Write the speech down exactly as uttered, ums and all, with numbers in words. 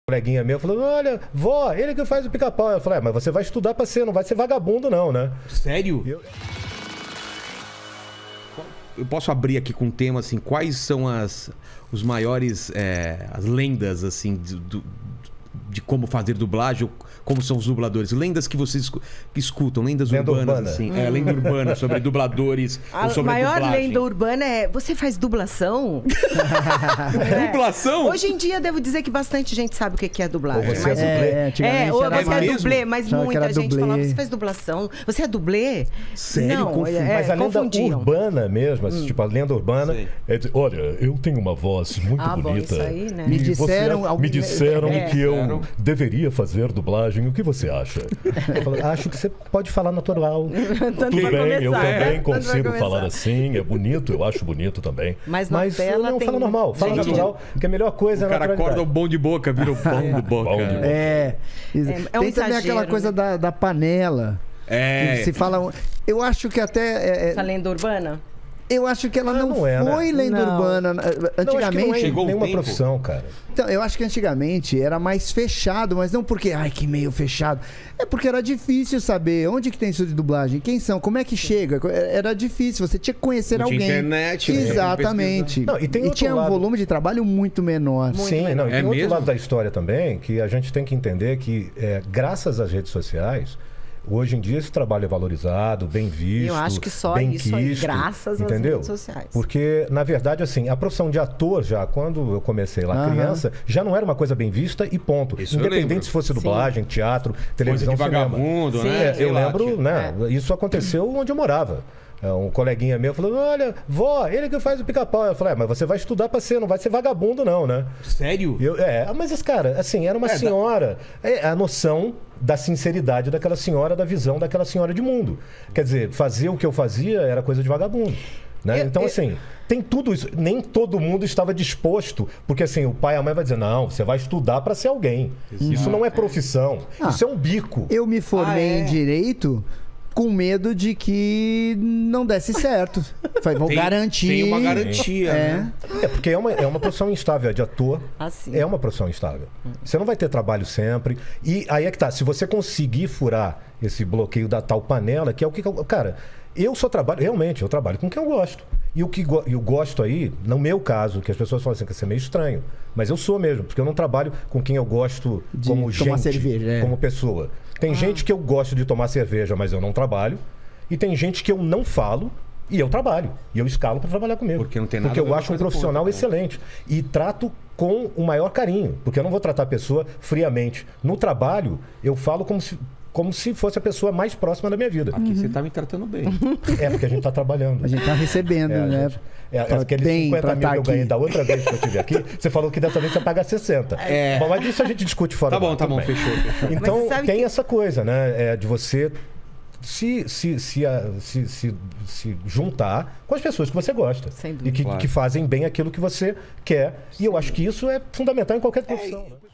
coleguinha meu falou, olha, vó, ele que faz o Pica-Pau. Eu falei, ah, mas você vai estudar pra ser, não vai ser vagabundo não, né? Sério? Eu... Eu posso abrir aqui com um tema, assim, quais são as, os maiores, é, as lendas, assim, de, do, de como fazer dublagem, como são os dubladores. Lendas que vocês escutam, lendas lenda urbanas, urbana. assim. Hum. É, lenda urbana sobre dubladores. A ou sobre maior dublagem. lenda urbana é, você faz dublação? É. Dublação? Hoje em dia, devo dizer que bastante gente sabe o que é dublagem. Ou você mas... é dublê. É, antigamente É, ou era você mais... é dublê, mas Achava que muita era gente dublê. falava, você faz dublação? Você é dublê? Sério? Não, Confu- é, Mas a lenda confundiam. urbana mesmo, assim, Hum. tipo, a lenda urbana Sei. é de, olha, eu tenho uma voz muito Ah, bom, bonita. isso aí, né? Me E disseram- você- alguém- me disseram É. que eu Disseram. deveria fazer dublagem. O que você acha? Eu falo, acho que você pode falar natural. Tudo vai bem, eu começar, também é. Quando vai consigo começar. falar assim. É bonito, eu acho bonito também. Mas na tela não, tem fala normal, fala gente- natural, que a melhor coisa O é a cara naturalidade. acorda o bom de boca, vira o pão do boca. Bom de boca. É, exa- É, é um tem também exagero, aquela coisa né? da, da panela. É. Que se fala. Eu acho que até. é, é, Essa lenda urbana? eu acho que ela Ah, não, não é, né? foi lenda Não. urbana. Não, acho que não Antigamente. é Chegou o nenhuma tempo. profissão, cara. Então, eu acho que antigamente era mais fechado, mas não porque, ai, que meio fechado. É porque era difícil saber onde que tem estúdio de dublagem, quem são, como é que chega. Era difícil, você tinha que conhecer Não tinha alguém. internet, né? Exatamente. Não, e tem outro tinha um lado. volume de trabalho muito menor. Sim, não, e É tem outro mesmo? lado da história também, que a gente tem que entender que, é, graças às redes sociais, hoje em dia esse trabalho é valorizado, bem visto, Eu acho que só bem isso aí, quisto, graças às entendeu? redes sociais. Porque, na verdade, assim, a profissão de ator já, quando eu comecei lá Aham. criança, já não era uma coisa bem vista e ponto. Isso eu Independente lembro. se fosse dublagem, teatro, televisão, de cinema. vagabundo, Sim. né? É, Sei eu lá, lembro, tinha- né? Isso aconteceu onde eu morava. É, um coleguinha meu falou, olha, vó, ele que faz o Pica-Pau. Eu falei, ah, mas você vai estudar pra ser, não vai ser vagabundo não, né? Sério? Eu, é, mas esse cara, assim, era uma É, da- senhora. É a noção da sinceridade daquela senhora, da visão daquela senhora de mundo. Quer dizer, fazer o que eu fazia era coisa de vagabundo. Né? Eu- então, eu- assim, tem tudo isso. Nem todo mundo estava disposto, porque assim, o pai e a mãe vai dizer, não, você vai estudar para ser alguém. Isso não é profissão, Ah. isso é um bico. Eu me formei Ah, é? em Direito com medo de que não desse certo. Falei, vou Tem- garantir. tem uma garantia, É. né? É, porque é uma, é uma profissão instável, a de ator Assim. é uma profissão instável. Você não vai ter trabalho sempre. E aí é que tá, se você conseguir furar esse bloqueio da tal panela, que é o que... Cara, eu só trabalho, realmente, eu trabalho com quem eu gosto. E o que go- eu gosto aí, no meu caso, que as pessoas falam assim, que isso é meio estranho, mas eu sou mesmo, porque eu não trabalho com quem eu gosto De como tomar gente, cerveja, é. como pessoa. Tem gente que eu gosto de tomar cerveja, mas eu não trabalho. E tem gente que eu não falo e eu trabalho. E eu escalo para trabalhar comigo. Porque não tem nada Porque a ver eu uma acho um coisa com profissional outra, né? excelente. E trato com o maior carinho. Porque eu não vou tratar a pessoa friamente. No trabalho, eu falo como se, como se fosse a pessoa mais próxima da minha vida. Aqui você tá me tratando bem. É porque a gente está trabalhando. A gente tá recebendo, É, a né? gente- é, Tá aqueles bem cinquenta pra mil tá que eu ganhei aqui. da outra vez que eu estive aqui, você falou que dessa vez você paga sessenta. É. Bom, mas isso a gente discute fora Tá do bom, ar, tá tudo bom, bem. fechou, fechou. Então Mas sabe tem que- essa coisa, né? É, de você se, se, se, a- se, se, se juntar com as pessoas que você gosta. Sem dúvida. E que, Claro. que fazem bem aquilo que você quer. E eu acho que isso é fundamental em qualquer profissão. né?